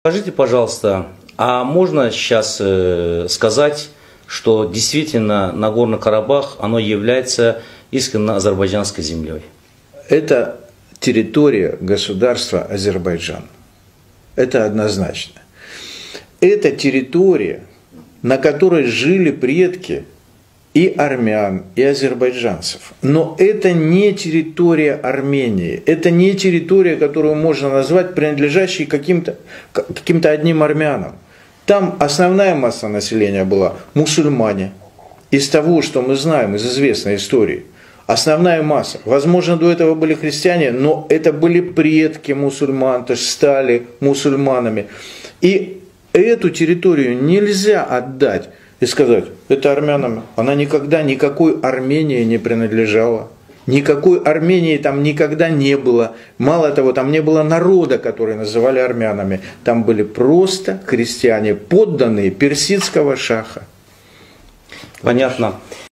Скажите, пожалуйста, а можно сейчас сказать, что действительно Нагорный Карабах, оно является исконно азербайджанской землей? Это территория государства Азербайджан. Это однозначно. Это территория, на которой жили предки и армян, и азербайджанцев. Но это не территория Армении. Это не территория, которую можно назвать принадлежащей каким-то одним армянам. Там основная масса населения была мусульмане. Из того, что мы знаем, из известной истории. Основная масса. Возможно, до этого были христиане, но это были предки мусульман, то есть стали мусульманами. И эту территорию нельзя отдать и сказать, это армянам. Она никогда никакой Армении не принадлежала. Никакой Армении там никогда не было. Мало того, там не было народа, который называли армянами. Там были просто христиане, подданные персидского шаха. Понятно.